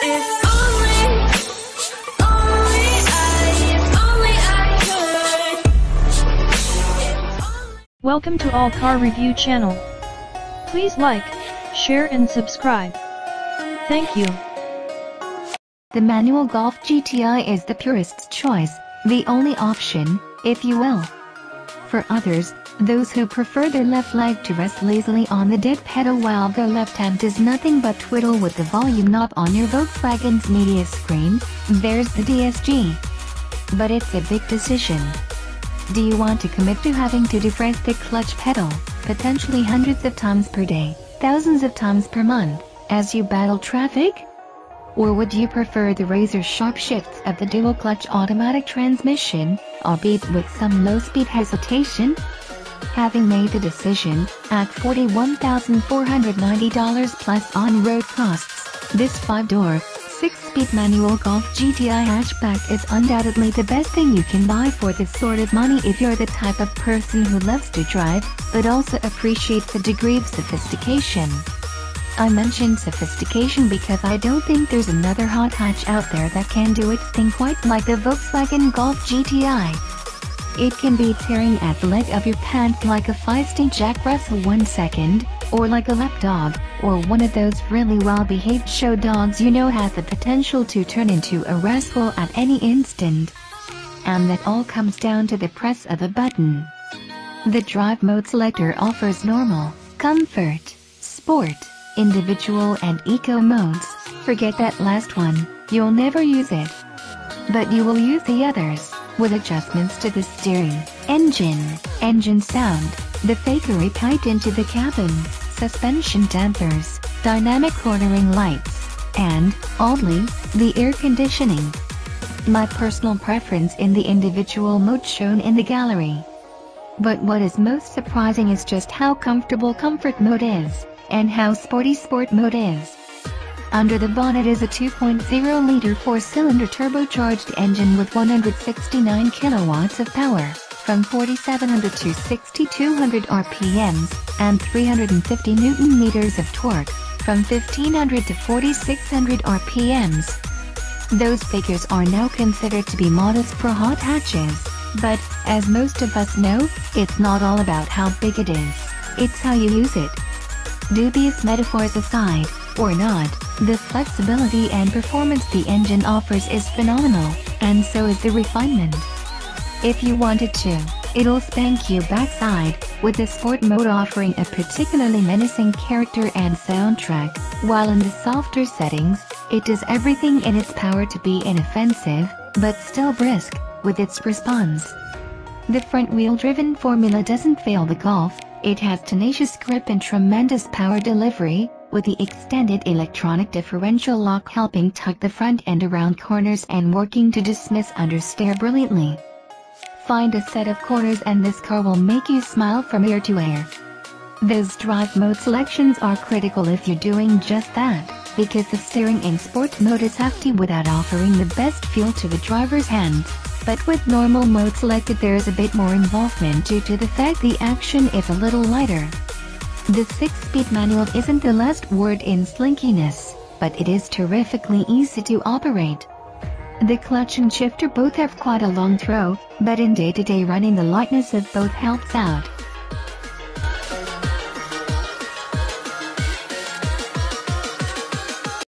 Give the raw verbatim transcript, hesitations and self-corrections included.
If only, only I, if only I could. If only. Welcome to All Car Review channel. Please like, share and subscribe. Thank you. The manual Golf G T I is the purist's choice, the only option, if you will. For others, those who prefer their left leg to rest lazily on the dead pedal while their left hand does nothing but twiddle with the volume knob on your Volkswagen's media screen, there's the D S G. But it's a big decision. Do you want to commit to having to depress the clutch pedal, potentially hundreds of times per day, thousands of times per month, as you battle traffic? Or would you prefer the razor-sharp shifts of the dual-clutch automatic transmission, albeit with some low-speed hesitation? Having made the decision, at forty-one thousand four hundred ninety dollars plus on-road costs, this five-door, six-speed manual Golf G T I hatchback is undoubtedly the best thing you can buy for this sort of money if you're the type of person who loves to drive, but also appreciates a degree of sophistication. I mentioned sophistication because I don't think there's another hot hatch out there that can do its thing quite like the Volkswagen Golf G T I. It can be tearing at the leg of your pants like a feisty Jack Russell one second, or like a lapdog, or one of those really well-behaved show dogs you know has the potential to turn into a rascal at any instant. And that all comes down to the press of a button. The drive mode selector offers normal, comfort, sport, individual and eco modes. Forget that last one, you'll never use it. But you will use the others, with adjustments to the steering, engine, engine sound, the fakery piped into the cabin, suspension dampers, dynamic cornering lights, and, oddly, the air conditioning. My personal preference in the individual mode shown in the gallery. But what is most surprising is just how comfortable comfort mode is, and how sporty sport mode is. Under the bonnet is a two point oh liter four-cylinder turbocharged engine with one hundred sixty-nine kilowatts of power, from forty-seven hundred to sixty-two hundred R P Ms, and three hundred fifty newton meters of torque, from fifteen hundred to forty-six hundred R P Ms. Those figures are now considered to be modest for hot hatches, but, as most of us know, it's not all about how big it is, it's how you use it. Dubious metaphors aside, or not, the flexibility and performance the engine offers is phenomenal, and so is the refinement. If you wanted to, it'll spank you backside, with the sport mode offering a particularly menacing character and soundtrack, while in the softer settings, it does everything in its power to be inoffensive, but still brisk, with its response. The front-wheel driven formula doesn't fail the Golf. It has tenacious grip and tremendous power delivery, with the extended electronic differential lock helping tuck the front end around corners and working to dismiss understeer brilliantly. Find a set of corners and this car will make you smile from ear to ear. Those drive mode selections are critical if you're doing just that, because the steering in sport mode is hefty without offering the best feel to the driver's hands. But with normal mode selected there is a bit more involvement due to the fact the action is a little lighter. The six-speed manual isn't the last word in slinkiness, but it is terrifically easy to operate. The clutch and shifter both have quite a long throw, but in day-to-day running the lightness of both helps out.